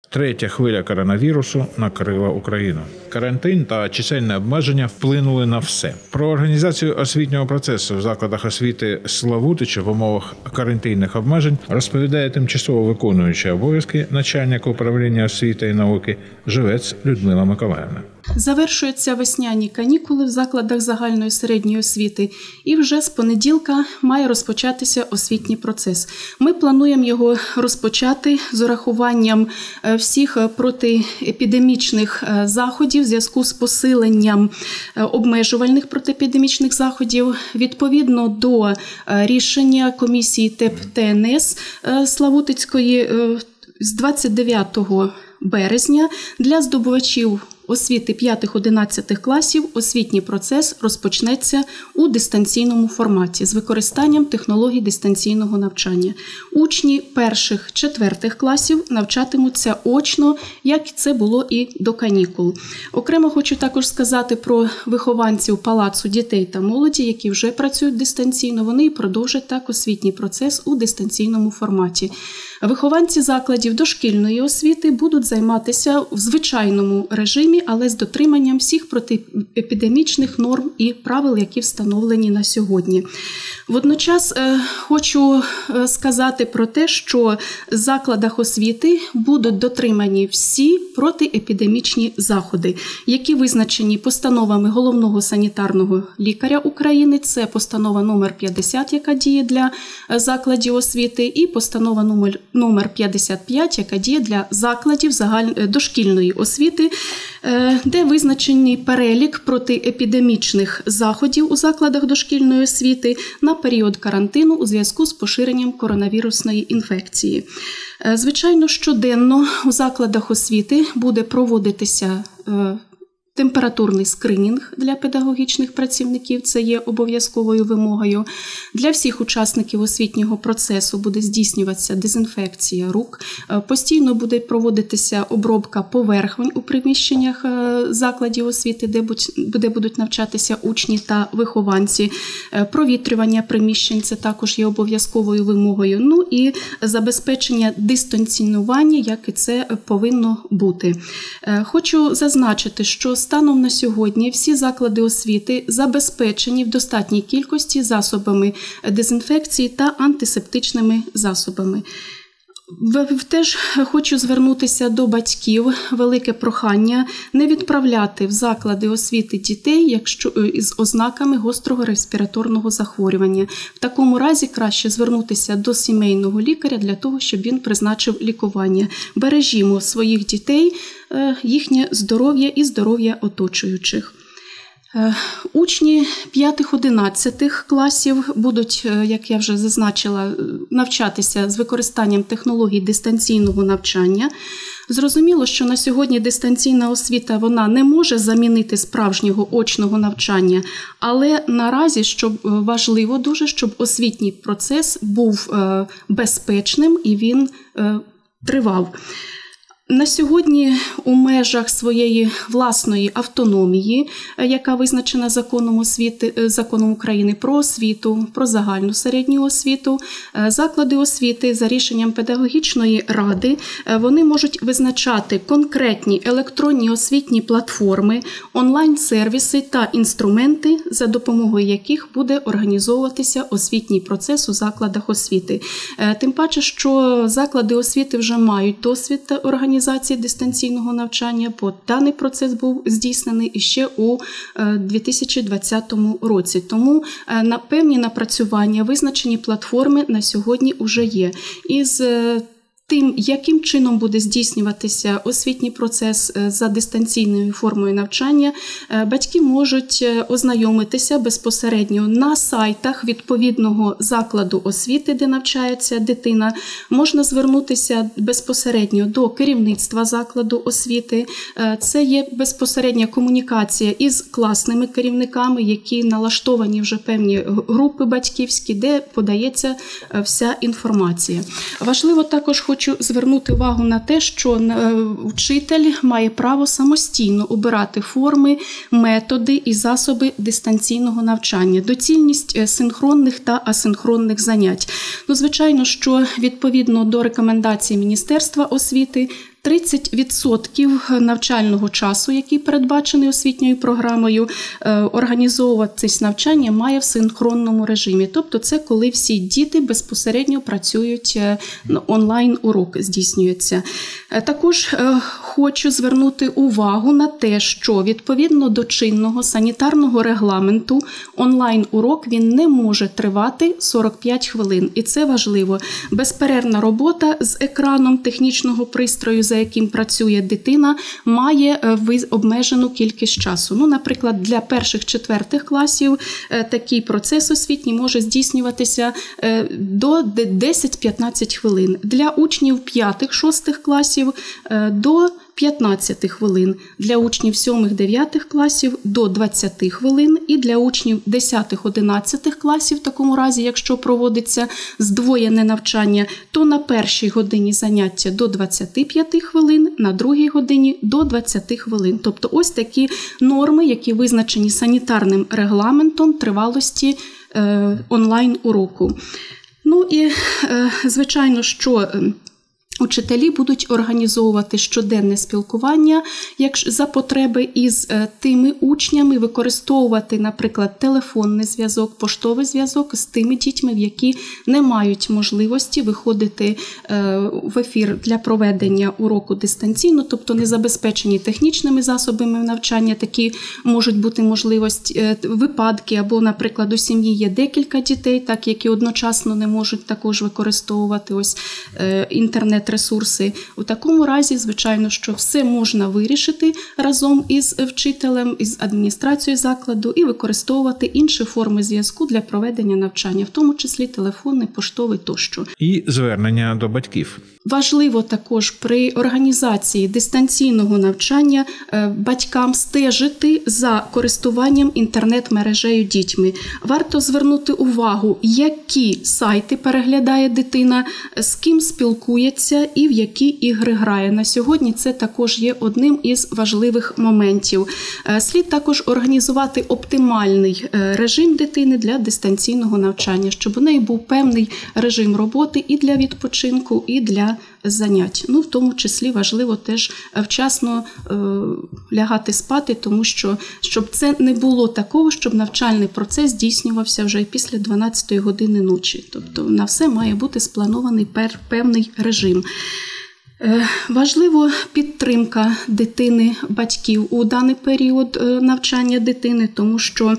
Третя хвиля коронавірусу накрила Україну. Карантин та чисельне обмеження вплинули на все. Про організацію освітнього процесу в закладах освіти Славутича в умовах карантинних обмежень розповідає тимчасово виконуюча обов'язки начальника управління освіти і науки Живець Людмила Миколаївна. Завершуються весняні канікули в закладах загальної середньої освіти, і вже з понеділка має розпочатися освітній процес. Ми плануємо його розпочати з урахуванням всіх протиепідемічних заходів в зв'язку з посиленням обмежувальних протиепідемічних заходів. Відповідно до рішення комісії ТЕП-ТНС Славутицької з 29 березня для здобувачів освіти 5-11 класів освітній процес розпочнеться у дистанційному форматі з використанням технологій дистанційного навчання. Учні 1-4 класів навчатимуться очно, як це було і до канікул. Окремо хочу також сказати про вихованців Палацу дітей та молоді, які вже працюють дистанційно. Вони продовжать так освітній процес у дистанційному форматі. Вихованці закладів дошкільної освіти будуть займатися в звичайному режимі, але з дотриманням всіх протиепідемічних норм і правил, які встановлені на сьогодні. Водночас хочу сказати про те, що в закладах освіти будуть дотримані всі протиепідемічні заходи, які визначені постановами Головного санітарного лікаря України, це постанова номер 50, яка діє для закладів освіти, і постанова номер 55, яка діє для закладів дошкільної освіти, де визначений перелік протиепідемічних заходів у закладах дошкільної освіти на період карантину у зв'язку з поширенням коронавірусної інфекції. Звичайно, щоденно у закладах освіти буде проводитися температурний скринінг для педагогічних працівників, це є обов'язковою вимогою. Для всіх учасників освітнього процесу буде здійснюватися дезінфекція рук, постійно буде проводитися обробка поверхонь у приміщеннях закладів освіти, де будуть навчатися учні та вихованці. Провітрювання приміщень – це також є обов'язковою вимогою. Ну і забезпечення дистанціювання, як і це повинно бути. Хочу зазначити, що станом на сьогодні всі заклади освіти забезпечені в достатній кількості засобами дезінфекції та антисептичними засобами. Теж хочу звернутися до батьків, велике прохання не відправляти в заклади освіти дітей із ознаками гострого респіраторного захворювання. В такому разі краще звернутися до сімейного лікаря для того, щоб він призначив лікування. Бережімо своїх дітей, їхнє здоров'я і здоров'я оточуючих. Учні 5-11 класів будуть, як я вже зазначила, навчатися з використанням технологій дистанційного навчання. Зрозуміло, що на сьогодні дистанційна освіта вона не може замінити справжнього очного навчання, але наразі важливо дуже, щоб освітній процес був безпечним і він тривав. На сьогодні у межах своєї власної автономії, яка визначена законом України про освіту, про загальну середню освіту, заклади освіти за рішенням педагогічної ради, вони можуть визначати конкретні електронні освітні платформи, онлайн-сервіси та інструменти, за допомогою яких буде організовуватися освітній процес у закладах освіти. Тим паче, що заклади освіти вже мають досвід організації дистанційного навчання, бо даний процес був здійснений іще у 2020 році. Тому певні напрацювання, визначені платформи на сьогодні вже є. Із тим, яким чином буде здійснюватися освітній процес за дистанційною формою навчання, батьки можуть ознайомитися безпосередньо на сайтах відповідного закладу освіти, де навчається дитина. Можна звернутися безпосередньо до керівництва закладу освіти. Це є безпосередня комунікація із класними керівниками, які налаштовані вже певні групи батьківські, де подається вся інформація. Важливо також хочу звернути увагу на те, що вчитель має право самостійно обирати форми, методи і засоби дистанційного навчання, доцільність синхронних та асинхронних занять. Звичайно, що відповідно до рекомендацій Міністерства освіти 30% навчального часу, який передбачений освітньою програмою, організовуватись навчання має в синхронному режимі. Тобто це коли всі діти безпосередньо працюють, онлайн-урок здійснюється. Також хочу звернути увагу на те, що відповідно до чинного санітарного регламенту онлайн-урок він не може тривати 45 хвилин. І це важливо. Безперервна робота з екраном технічного пристрою, за яким працює дитина, має обмежену кількість часу. Наприклад, для перших-четвертих класів такий процес освітній може здійснюватися до 10-15 хвилин. Для учнів 5-6 класів до 15 хвилин, для учнів 7-9 класів до 20 хвилин і для учнів 10-11 класів, в такому разі, якщо проводиться здвоєне навчання, то на першій годині заняття до 25 хвилин, на другій годині до 20 хвилин. Тобто ось такі норми, які визначені санітарним регламентом тривалості онлайн-уроку. І, звичайно, що учителі будуть організовувати щоденне спілкування за потреби із тими учнями, використовувати, наприклад, телефонний зв'язок, поштовий зв'язок з тими дітьми, які не мають можливості виходити в ефір для проведення уроку дистанційно, тобто не забезпечені технічними засобами навчання. Такі можуть бути випадки, або, наприклад, у сім'ї є декілька дітей, так, які одночасно не можуть також використовувати інтернет-ресурси. У такому разі, звичайно, що все можна вирішити разом із вчителем, із адміністрацією закладу і використовувати інші форми зв'язку для проведення навчання, в тому числі телефонний, поштовий тощо. І звернення до батьків. Важливо також при організації дистанційного навчання батькам стежити за користуванням інтернет-мережею дітьми. Варто звернути увагу, які сайти переглядає дитина, з ким спілкується і в які ігри грає. На сьогодні це також є одним із важливих моментів. Слід також організувати оптимальний режим дитини для дистанційного навчання, щоб у неї був певний режим роботи і для відпочинку, і для занять. В тому числі важливо теж вчасно лягати спати, тому що, щоб це не було такого, щоб навчальний процес здійснювався вже після 12-ї години ночі. Тобто на все має бути спланований певний режим. Важливо підтримка дитини, батьків у даний період навчання дитини, тому що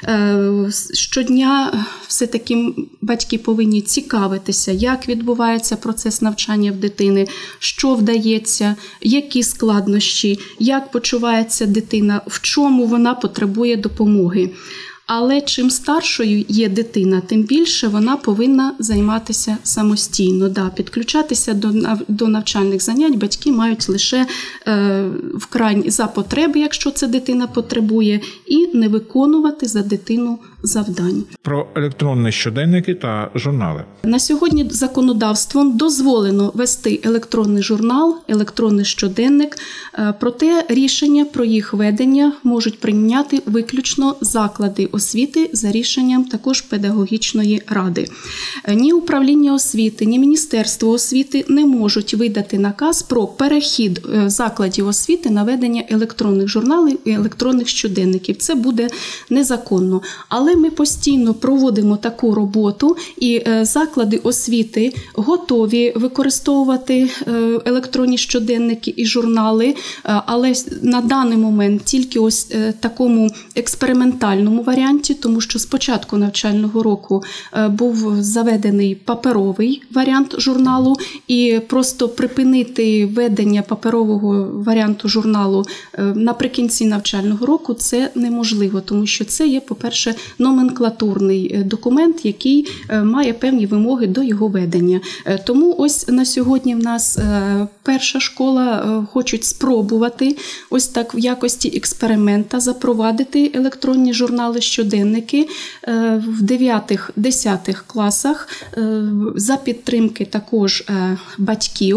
щодня все-таки батьки повинні цікавитися, як відбувається процес навчання в дитини, що вдається, які складнощі, як почувається дитина, в чому вона потребує допомоги. Але чим старшою є дитина, тим більше вона повинна займатися самостійно. Підключатися до навчальних занять батьки мають лише за потреби, якщо це дитина потребує, і не виконувати за дитину завдань. Про електронні щоденники та журнали. На сьогодні законодавством дозволено вести електронний журнал, електронний щоденник, проте рішення про їх ведення можуть прийняти виключно заклади освіти за рішенням також педагогічної ради. Ні управління освіти, ні Міністерство освіти не можуть видати наказ про перехід закладів освіти на ведення електронних журналів і електронних щоденників. Це буде незаконно. Але ми постійно проводимо таку роботу, і заклади освіти готові використовувати електронні щоденники і журнали, але на даний момент тільки ось такому експериментальному варіанті, тому що з початку навчального року був заведений паперовий варіант журналу, і просто припинити ведення паперового варіанту журналу наприкінці навчального року це неможливо, тому що це є, по-перше, номенклатурний документ, який має певні вимоги до його ведення. Тому ось на сьогодні в нас перша школа хочуть спробувати ось так в якості експеримента запровадити електронні журнали, щоденники в 9-10 класах за підтримки також батьків,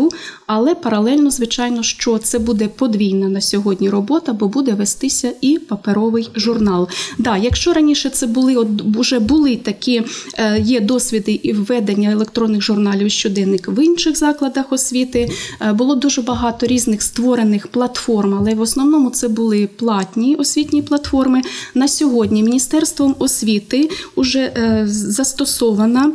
але паралельно, звичайно, що це буде подвійна на сьогодні робота, бо буде вестися і паперовий журнал. Да, якщо раніше це вже були такі, є досвіди і введення електронних журналів щоденник в інших закладах освіти, було дуже багато різних створених платформ, але в основному це були платні освітні платформи. На сьогодні Міністерством освіти вже застосована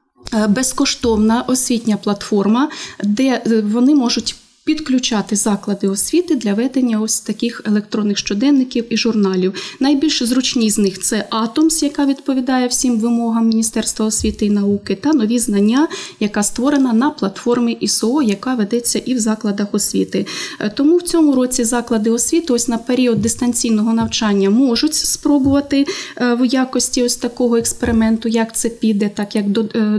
безкоштовна освітня платформа, де вони можуть підключати заклади освіти для ведення ось таких електронних щоденників і журналів. Найбільш зручні з них – це Атомс, яка відповідає всім вимогам Міністерства освіти і науки, та нові знання, яка створена на платформі ІСО, яка ведеться і в закладах освіти. Тому в цьому році заклади освіти ось на період дистанційного навчання можуть спробувати в якості ось такого експерименту, як це піде, так як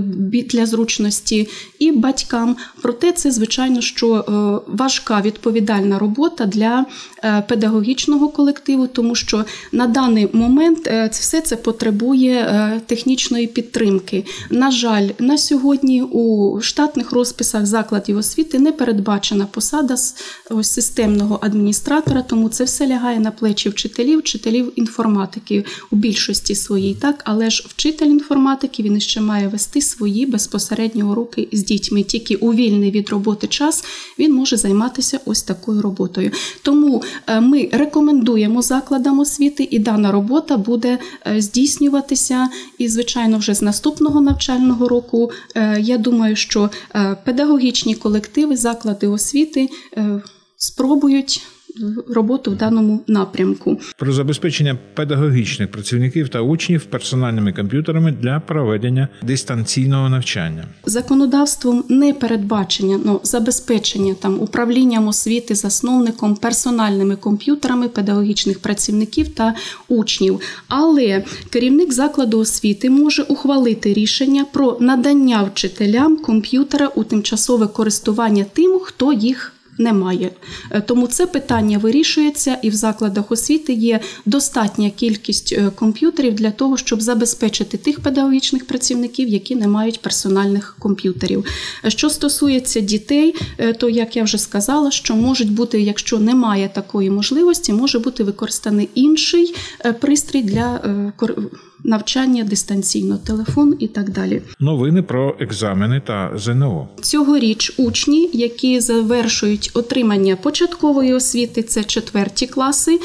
для зручності і батькам. Проте це, звичайно, що важка відповідальна робота для педагогічного колективу, тому що на даний момент все це потребує технічної підтримки. На жаль, на сьогодні у штатних розписах закладів освіти не передбачена посада системного адміністратора, тому це все лягає на плечі вчителів інформатики у більшості своїй, так, але ж вчитель інформатики, він ще має вести свої безпосередні уроки з дітьми. Тільки у вільний від роботи час він може займатися ось такою роботою. Тому ми рекомендуємо закладам освіти, і дана робота буде здійснюватися. І, звичайно, вже з наступного навчального року, я думаю, що педагогічні колективи, заклади освіти спробують роботу в даному напрямку. Про забезпечення педагогічних працівників та учнів персональними комп'ютерами для проведення дистанційного навчання. Законодавством не передбачення, забезпечення управлінням освіти, засновником персональними комп'ютерами педагогічних працівників та учнів. Але керівник закладу освіти може ухвалити рішення про надання вчителям комп'ютера у тимчасове користування тим, хто їх немає. Тому це питання вирішується, і в закладах освіти є достатня кількість комп'ютерів для того, щоб забезпечити тих педагогічних працівників, які не мають персональних комп'ютерів. Що стосується дітей, то, як я вже сказала, що можуть бути, якщо немає такої можливості, може бути використаний інший пристрій для навчання дистанційно, телефон і так далі. Новини про екзамени та ЗНО. Цьогоріч учні, які завершують отримання початкової освіти, це 4 класи,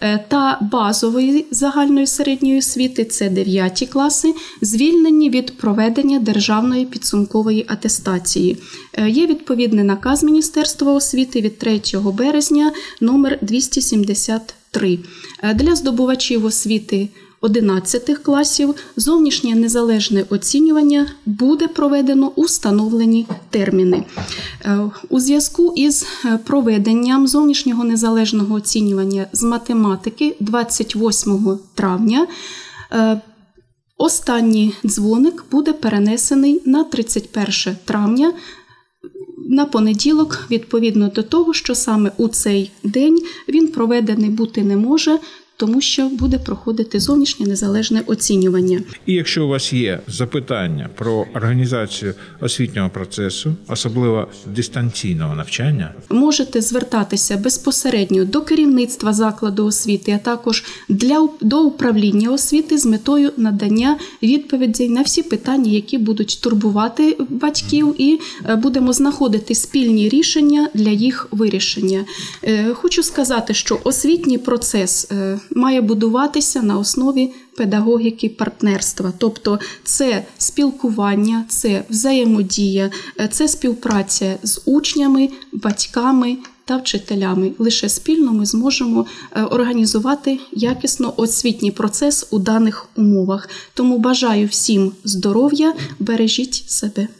та базової загальної середньої освіти, це 9 класи, звільнені від проведення державної підсумкової атестації. Є відповідний наказ Міністерства освіти від 3 березня номер 273. Для здобувачів освіти 11 класів зовнішнє незалежне оцінювання буде проведено у встановлені терміни. У зв'язку із проведенням зовнішнього незалежного оцінювання з математики 28 травня останній дзвоник буде перенесений на 31 травня, на понеділок, відповідно до того, що саме у цей день він проведений бути не може, тому що буде проходити зовнішнє незалежне оцінювання. І якщо у вас є запитання про організацію освітнього процесу, особливо дистанційного навчання, можете звертатися безпосередньо до керівництва закладу освіти, а також до управління освіти з метою надання відповідей на всі питання, які будуть турбувати батьків, і будемо знаходити спільні рішення для їх вирішення. Хочу сказати, що освітній процес має будуватися на основі педагогіки партнерства. Тобто це спілкування, це взаємодія, це співпраця з учнями, батьками та вчителями. Лише спільно ми зможемо організувати якісно освітній процес у даних умовах. Тому бажаю всім здоров'я, бережіть себе.